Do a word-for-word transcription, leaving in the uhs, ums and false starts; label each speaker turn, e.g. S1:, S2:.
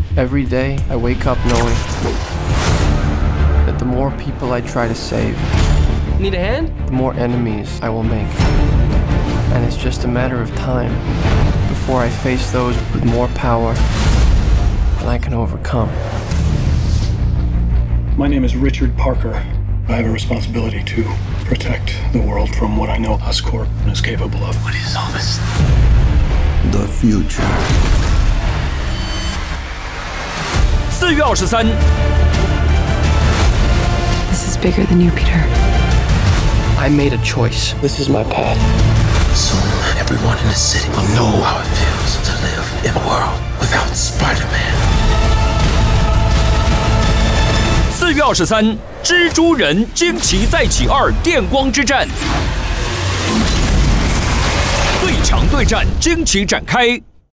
S1: Every day, I wake up knowing that the more people I try to save,
S2: Need a hand?
S1: the more enemies I will make. And it's just a matter of time before I face those with more power than I can overcome.
S3: My name is Richard Parker. I have a responsibility to protect the world from what I know Oscorp is capable of.
S4: What is all this?
S5: The future.
S6: 四月二十三。
S7: This is bigger than you, Peter.
S1: I made a choice. This is my path.
S4: Soon, everyone in the city will know how it feels to live in a world without Spider-Man.
S6: 四月二十三，《蜘蛛人惊奇再起二：电光之战》最强对战惊奇展开。